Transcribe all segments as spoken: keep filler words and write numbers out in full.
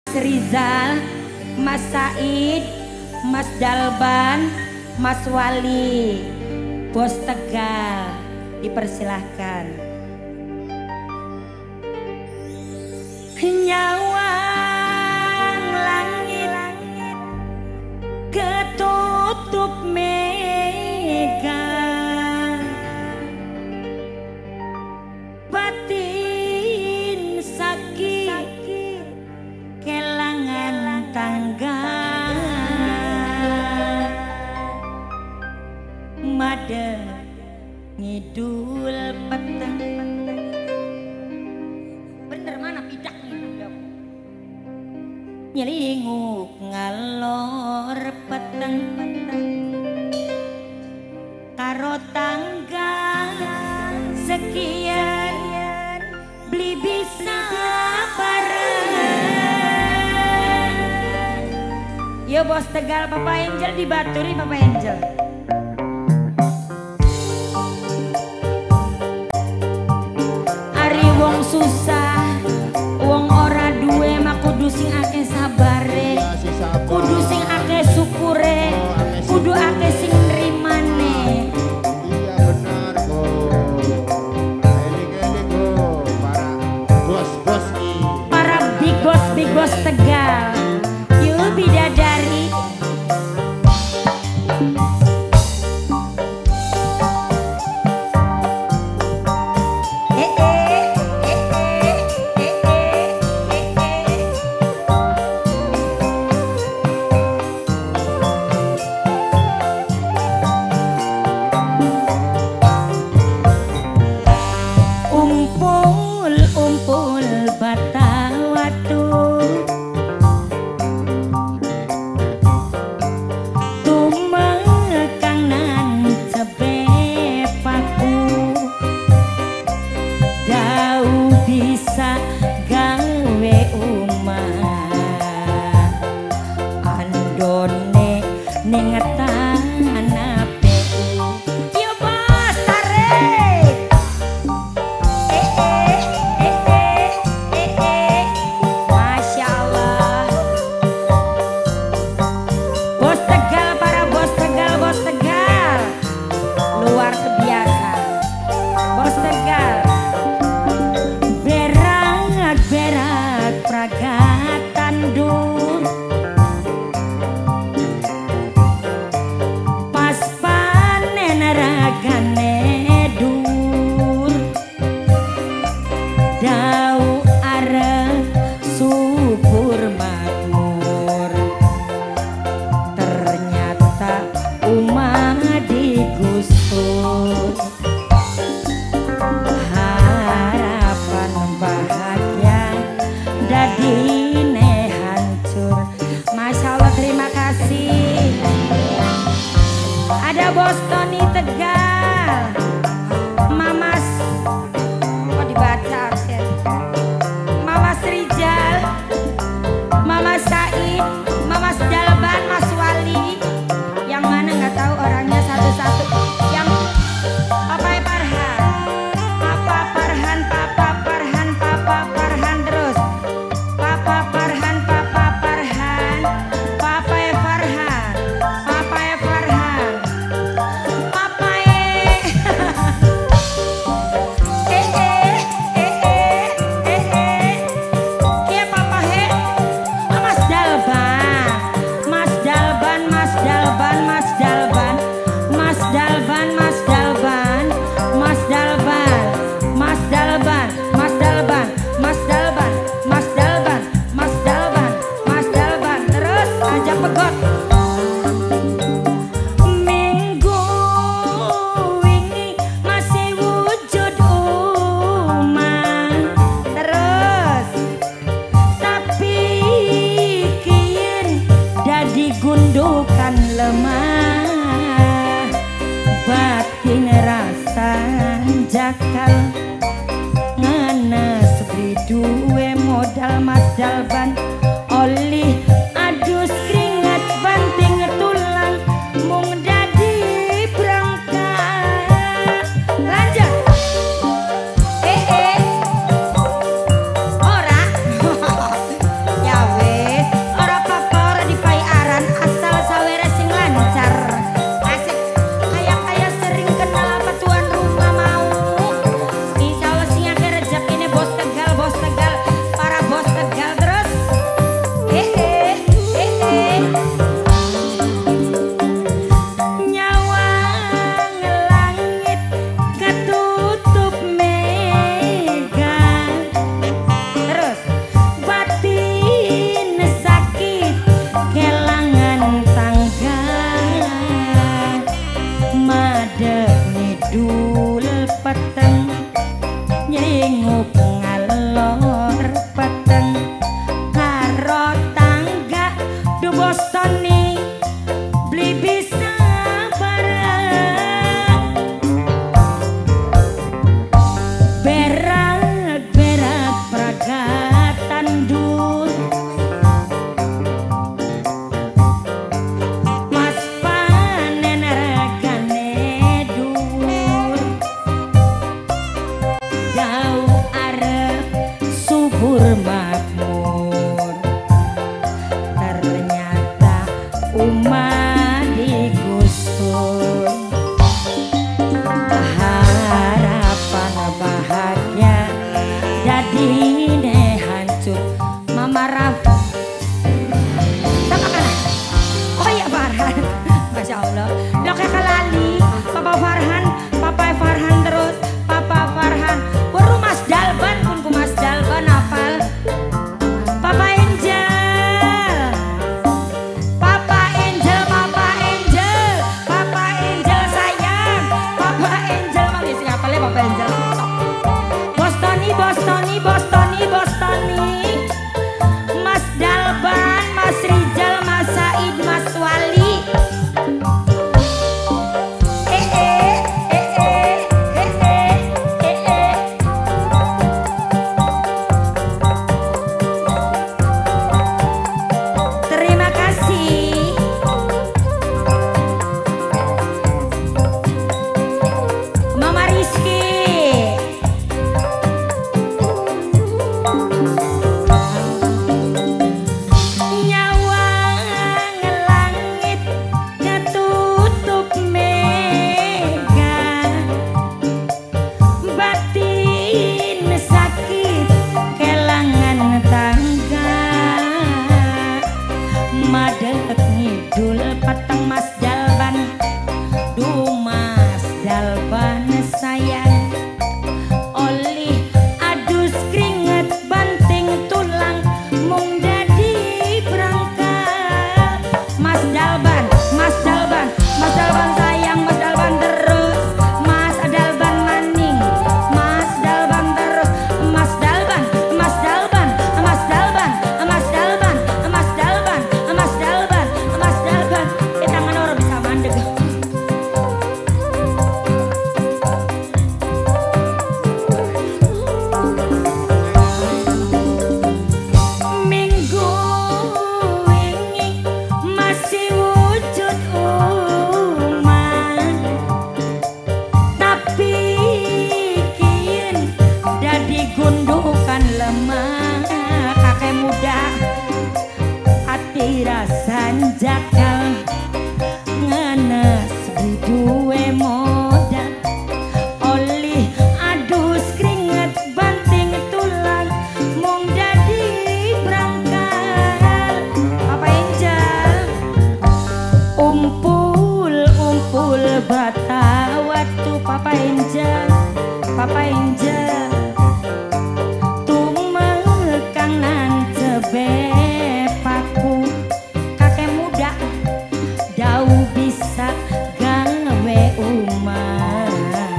Rizal, Mas Said, Mas Dalban, Mas Wali, Bos Tegal, dipersilahkan. Nyawang langit ketutup mega, batin sakit kelangan tangga, made ngidul peteng. Bener mana pidak nih? Nyelinguk ngalor peteng-peteng karo tangga sekian beli bisa bareng. Yo Bos Tegal, Papa Angel dibaturi Papa Angel. Ari wong susah, wong ora duwe mak kudu sing akeh sabare, kudu sing akeh syukure, kudu akeh sing nrimane. Iya benar kok. Eling-eling kok para bos-bos ki. Para big boss big boss Tegal. Yuk bidadari. Umpul bata watu, tumekang nan cebepaku, dau bisa gawe umah, andone ning tanah pu. Yo Bos tarik. Ada Bos Tony Tegal, Mamas, kok dibaca Arsen? Mamas Rizal, Mamas Said, Mamas Dalban, Mas Wali, yang mana nggak tahu orangnya satu-satu. Yang Papa Farhan, Papa Farhan, Papa Farhan, Papa Farhan terus, Papa Farhan, Papa Farhan, Papa Farhan, Papa Farhan. Bostoni beli bisa barang berak-berak peragatan dur mas panen regane dur jauh arep subur makmur ternyata umat digusur harapan bahagia jadi deh hancur Mama Raf sama kan oh iya Farhan Masya Allah lo kayak kelali Papa Farhan Papa Farhan terus Papa Farhan baru Mas Dalban pun ku Mas Dalban hafal Papa Angel Papa Angel Papa Angel Papa Angel sayang Papa Angel mau ngisi hafalnya Papa Angel Bostoni Bostoni Bostoni Bostoni Mas Dalban Mas Rizal Mas Said Mas Wali eh eh eh eh eh eh eh eh terima kasih Mama Rizky nyawa ngelangit ketutup mega batin sakit kelangan tangga madep ngidul peteng Mas Dalban duh Mas Dalban sayang oleh adus keringet banting tulang mung jadi berangkat Mas Dalban Mas Dalban Mas Dalban sayang Mas Dalban terus Mas Dalban maning Mas Dalban terus Mas Dalban Mas Dalban Mas Dalban Mas Dalban Mas Dalban Mas Dalban Mas Dalban eh tangan orang bisa mandeg minggu wingi masih wujud umat tapi kian dadi gundukan lemah kakek muda hati rasan jakal ngenes duwe modal oleh adus keringet banting tulang mung jadi berangkat Papa Angel umpul umpul bata waktu Papa Angel Papa Angel tumekang nan cebepaku kakek muda dau bisa gawe umat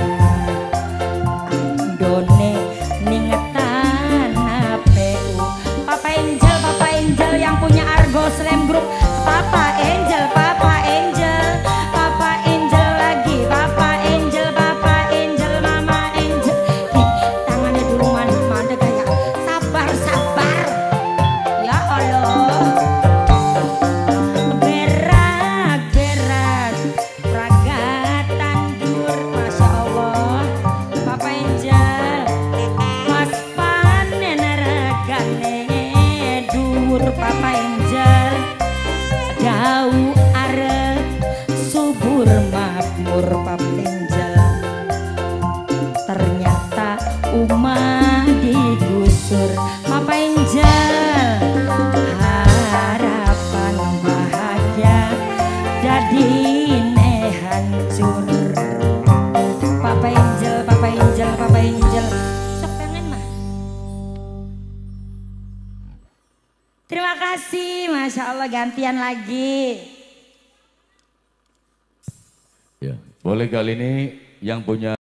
done ningetan H P U Papa Angel Papa Angel yang punya Argo Slam Group Papa Angel Papa Angel Papa Angel lagi Papa Angel Papa Angel Mama Angel Ih, tangannya dulu mana kayak sabar sabar ya Allah berak berak peragatan dur Masya Allah Papa Angel Mas panen regane dur Papa Angel jauh arep subur makmur Papa Angel ternyata umat digusur Papa Angel harapan bahagia jadi ne hancur Papa Angel Papa Angel Papa Angel sok pengen mah terima kasih Masya Allah gantian lagi Ya, boleh kali ini yang punya